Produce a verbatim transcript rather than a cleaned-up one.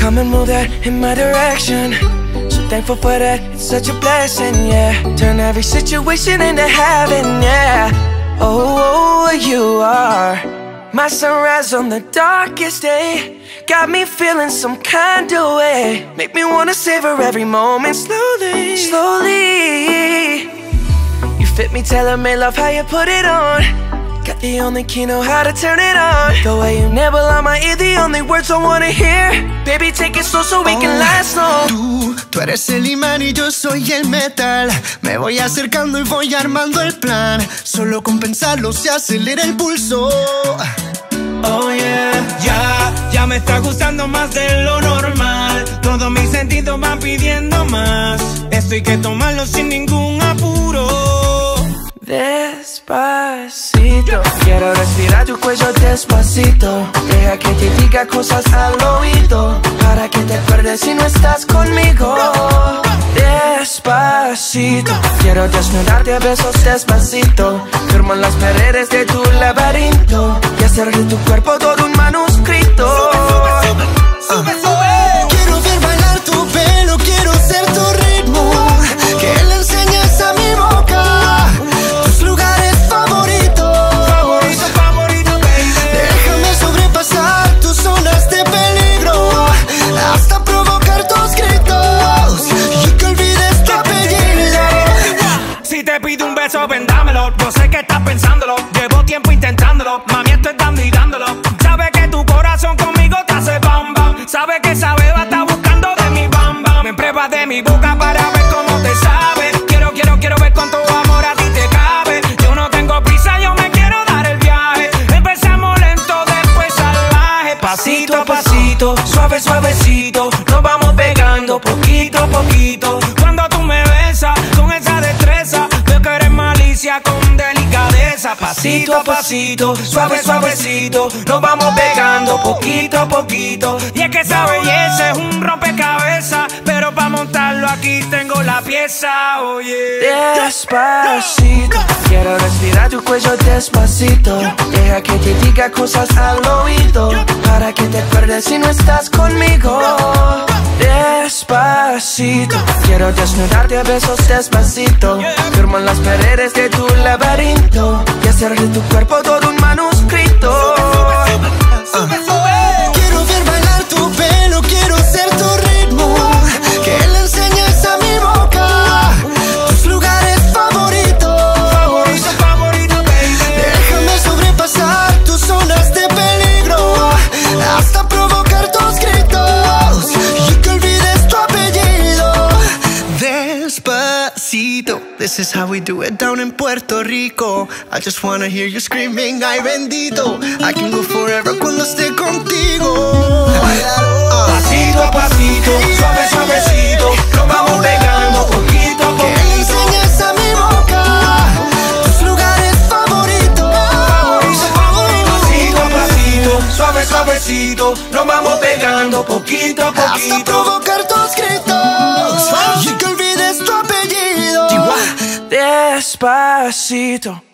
come and move that in my direction. So thankful for that, it's such a blessing, yeah. Turn every situation into heaven, yeah. Oh, you are my sunrise on the darkest day. Got me feeling some kind of way. Make me wanna savor every moment slowly, slowly. You fit me, tailor-made, love how you put it on. Got the only key, know how to turn it on. The way you nibble on my ear, the only words I wanna hear. Baby, take it slow so we oh, can last long. Tú, tú eres el imán y yo soy el metal. Me voy acercando y voy armando el plan. Solo con pensarlo se acelera el pulso. Oh yeah, ya, ya me está gustando más de lo normal. Todos mis sentidos van pidiendo más. Esto hay que tomarlo sin ningún apuro. Despacito, quiero respirar tu cuello despacito. Deja que te diga cosas al oído, para que te acuerdes si no estás conmigo. Despacito, quiero desnudarte a besos despacito. Firmo en las paredes de tu laberinto y hacer de tu cuerpo todo un manuscrito. Sube, sube, sube, sube, sube. Quiero ver bailar tu pelo, quiero ser tu ritmo. Que le enseñes a mi boca tus lugares favoritos. Favorito, favorito, baby. Déjame sobrepasar tus zonas de peligro hasta provocar tus gritos y que olvides tu apellido. Si te pido un beso, ven dámelo. Yo sé que estás pensándolo, llevo tiempo intentándolo. Mami, estoy dando y dándolo. Sabe que tu corazón conmigo te hace bam bam. Sabe que esa beba está buscando de mi bam bam. Me pruebas de mi boca para ver cómo te sabe. Quiero, quiero, quiero ver cuánto amor a ti te cabe. Yo no tengo prisa, yo me quiero dar el viaje. Empezamos lento, después salvaje. Pasito a pasito, suave, suavecito. Nos vamos pegando poquito a poquito. Cuando tú me besas con esa destreza, veo que eres malicia con delicadeza. Pasito a pasito, suave, suavecito. Nos vamos pegando poquito a poquito. Y es que esa belleza es un rompecabezas, pero para montarlo aquí tengo la pieza, oye. Despacito, quiero respirar tu cuello despacito. Deja que te diga cosas al oído, para que te acuerdes si no estás conmigo. Despacito, quiero desnudarte a besos despacito. Firmo en las paredes de tu laberinto y hacer de tu cuerpo todo un manuscrito. Sube, sube. Quiero ver bailar tu pelo, quiero ser tu ritmo. Que le enseñes a mi boca tus lugares favoritos. Favorito, favorito, baby. Déjame sobrepasar tus zonas de peligro hasta provocar tus gritos y que olvides tu apellido. Despacito, this is how we do it down in Puerto Rico. I just wanna hear you screaming, ay bendito. I can go forever cuando esté contigo. Pasito a pasito, suave, suavecito. Nos vamos pegando poquito a Que le poquito. enseñes a mi boca tus lugares favoritos. Favorito, favorito. Pasito a pasito, suave, suavecito. Nos vamos pegando poquito a Hasta poquito. provocar tus gritos y que olvides tu apellido. Despacito.